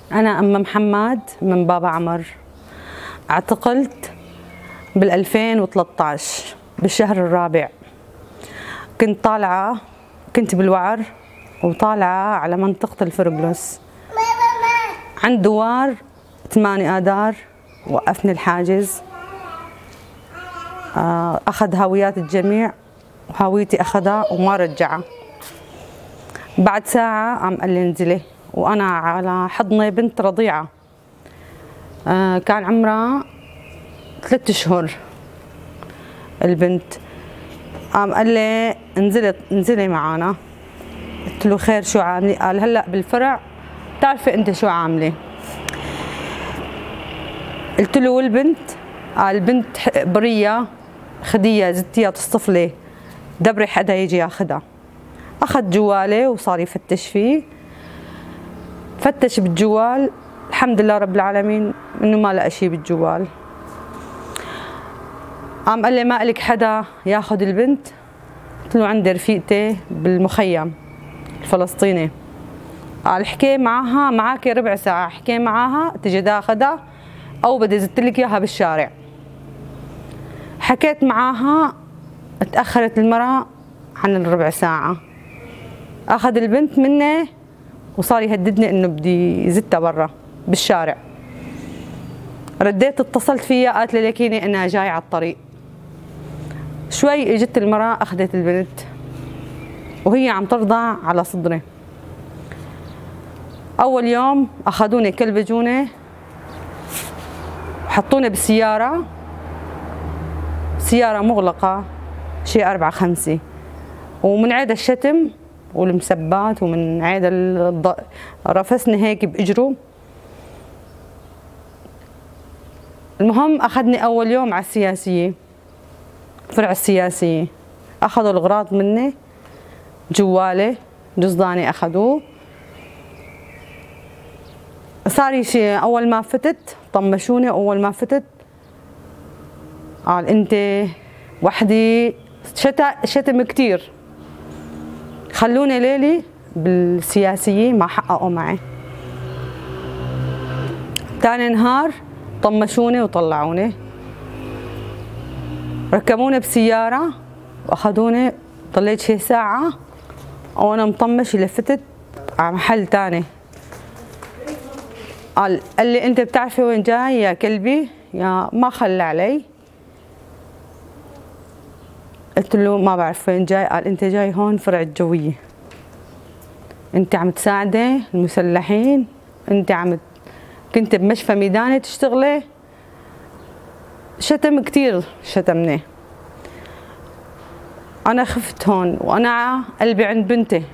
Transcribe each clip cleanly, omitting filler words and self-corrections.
أنا أم محمد من بابا عمر. اعتقلت بال 2013 بالشهر الرابع. كنت بالوعر وطالعة على منطقة الفرقلس، عند دوار 8 آذار. وقفني الحاجز، أخذ هويات الجميع وهويتي أخذها وما رجعها. بعد ساعة قام قال لي انزلي، وأنا على حضني بنت رضيعة كان عمرها 3 أشهر البنت. قام قال لي انزلي معانا. قلت له خير شو عاملي؟ قال هلا بالفرع بتعرفي انت شو عاملي؟ قلت له والبنت؟ قال البنت برية خديها زتيها تصطفلي، دبري حدا يجي ياخدها. اخذ جوالي وصار يفتش فيه، فتش بالجوال، الحمد لله رب العالمين انه ما لقى شيء بالجوال. قام قال لي ما إلك حدا ياخذ البنت؟ قلت له عندي رفيقتي بالمخيم الفلسطيني. قال احكي معها، معك ربع ساعة، احكي معها تجي تاخذها او بدي زت لك اياها بالشارع. حكيت معاها، تأخرت المرأة عن الربع ساعة، اخذ البنت مني وصار يهددني انه بدي زتها برا بالشارع. رديت اتصلت فيها، قالت لي ليكيني انا جاي على الطريق. شوي اجت المرأة اخذت البنت وهي عم ترضع على صدري. اول يوم اخذوني كلبجوني وحطوني بالسيارة، سيارة مغلقة شي 4-5، ومن عيد الشتم والمسبات ومن عيد رفسني هيك باجره. المهم اخذني اول يوم على السياسية، فرع السياسية، اخذوا الاغراض مني، جوالي، جزداني اخذوه. صار شيء اول ما فتت طمشوني، اول ما فتت قال انت وحدي، شتم كثير، خلوني ليلي بالسياسية ما حققوا معي. ثاني نهار طمشوني وطلعوني، ركبوني بسيارة واخذوني. ضليت شي ساعة وانا مطمشة، لفتت على محل ثاني. قال لي انت بتعرفي وين جاي يا كلبي؟ يا ما خلى علي. قلت له ما بعرف وين جاي. قال انت جاي هون فرع الجوية، انت عم تساعدي المسلحين، انت كنت بمشفى ميداني تشتغلي. شتم كثير، شتمني. انا خفت هون وانا قلبي عند بنتي.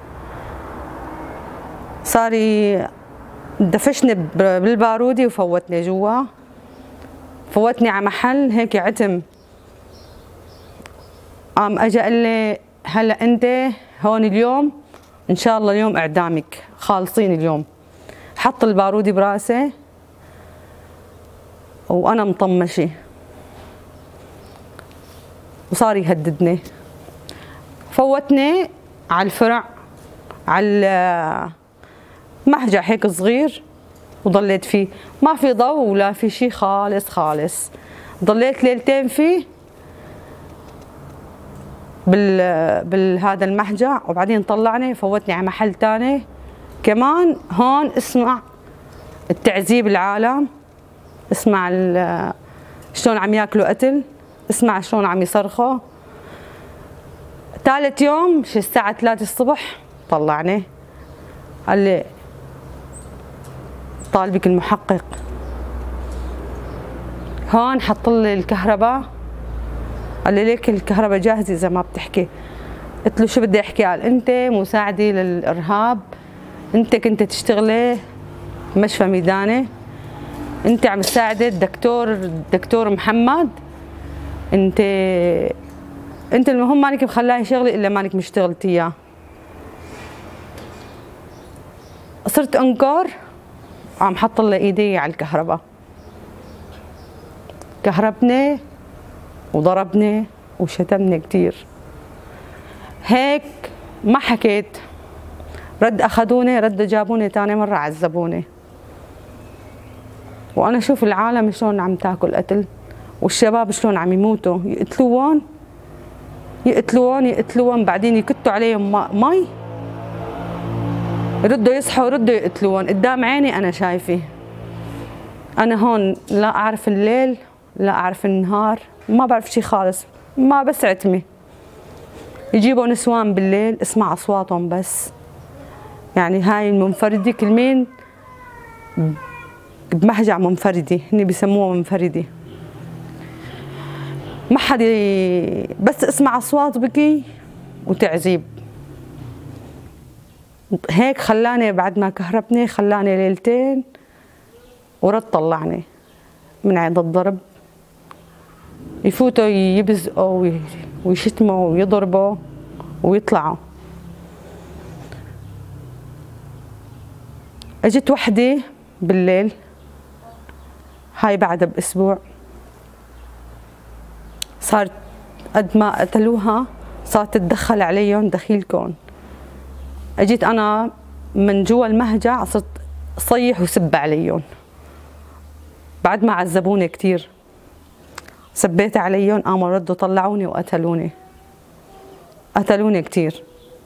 صار دفشني بالبارودي وفوتني جوا، فوتني على محل هيك عتم. قام اجى قال لي هلا انت هون اليوم ان شاء الله اليوم اعدامك، خالصين اليوم. حط البارودي براسي وانا مطمشه، وصار يهددني. فوتني على الفرع، على محجع هيك صغير، وضليت فيه ما في ضوء ولا في شيء خالص خالص. ضليت ليلتين فيه بالهذا المحجع، وبعدين طلعني فوتني على محل ثاني كمان. هون اسمع التعذيب العالم، اسمع شلون عم ياكلوا قتل، اسمع شلون عم يصرخوا. ثالث يوم شي الساعة 3 الصبح طلعني، قال لي طالبك المحقق. هون حط لي الكهرباء، قال لي ليك الكهرباء جاهزة إذا ما بتحكي. قلت له شو بدي أحكي؟ قال أنت مساعدة للإرهاب، أنت كنت تشتغلي مشفى ميداني، أنت عم تساعدي الدكتور محمد، أنت المهم مانك مخلاي شغلي إلا مانك مشتغلتي إياه. صرت أنكر، عم حط لي إيدي على الكهرباء، كهربني وضربني وشتمني كثير. هيك ما حكيت، رد اخذوني، رد جابوني ثاني مره عذبوني. وانا اشوف العالم شلون عم تاكل قتل، والشباب شلون عم يموتوا، يقتلوهم بعدين يكتوا عليهم مي، يردوا يصحوا يردوا يقتلوهم قدام عيني انا شايفه. انا هون لا اعرف الليل لا اعرف النهار، ما بعرف شي خالص، ما بس عتمي. يجيبوا نسوان بالليل اسمع اصواتهم بس، يعني هاي المنفردة كلمين بمهجع منفردة، هني بسموها منفردة. ما حد بس اسمع اصوات بكي وتعذيب. هيك خلاني بعد ما كهربني خلاني ليلتين ورد طلعني من عند الضرب. يفوتوا يبزقوا ويشتموا ويضربوا ويطلعوا. اجت وحدة بالليل، هاي بعدها باسبوع، صارت قد ما قتلوها صارت تتدخل عليهم دخيلكم. اجيت انا من جوا المهجع صرت صيح وسب عليهم بعد ما عذبوني كثير. سبيت عليهم قاموا ردوا طلعوني وقتلوني، قتلوني كثير.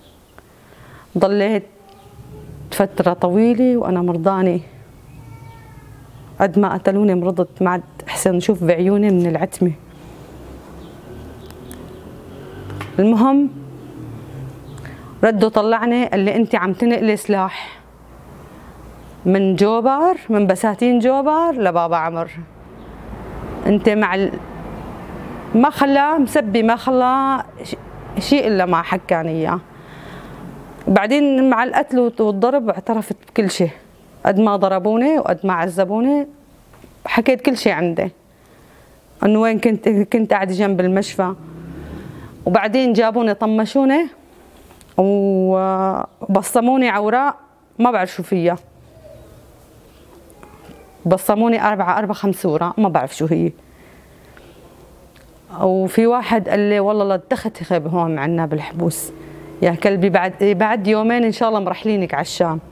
ضليت فترة طويلة وأنا مرضانة. قد ما قتلوني مرضت، ما عاد أحسن أشوف بعيوني من العتمة. المهم ردوا طلعني قال لي أنت عم تنقلي سلاح من جوبر، من بساتين جوبر لبابا عمر. أنت ما خلاه مسبي، ما خلاه شيء إلا ما حكاني إياه. بعدين مع القتل والضرب اعترفت بكل شيء، قد ما ضربوني وقد ما عذبوني حكيت كل شيء عندي، انه وين كنت قاعده جنب المشفى. وبعدين جابوني طمشوني وبصموني اوراق ما بعرف شو فيها، بصموني أربع خمس اوراق ما بعرف شو هي. وفي واحد قال لي والله لا تختخب هون عنا بالحبوس يا كلبي، بعد يومين ان شاء الله مرحلينك على الشام.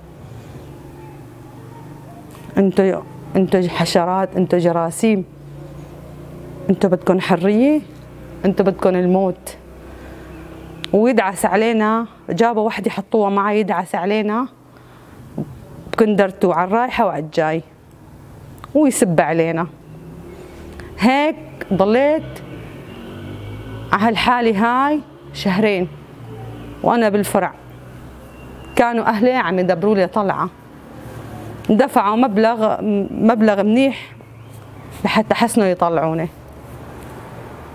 انتو حشرات، انتو جراثيم، انتو بدكن حريه، انتو بدكن الموت. ويدعس علينا، جابوا وحده حطوها معي يدعس علينا بكندرته على الرايحه وعلى الجاي ويسب علينا. هيك ضليت على هالحاله هاي شهرين وانا بالفرع. كانوا اهلي عم يدبروا لي طلعه، دفعوا مبلغ منيح لحتى حسنوا يطلعوني.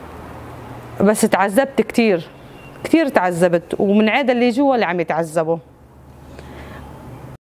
بس تعذبت كثير تعذبت، ومن عيد اللي جوا اللي عم يتعذبوا.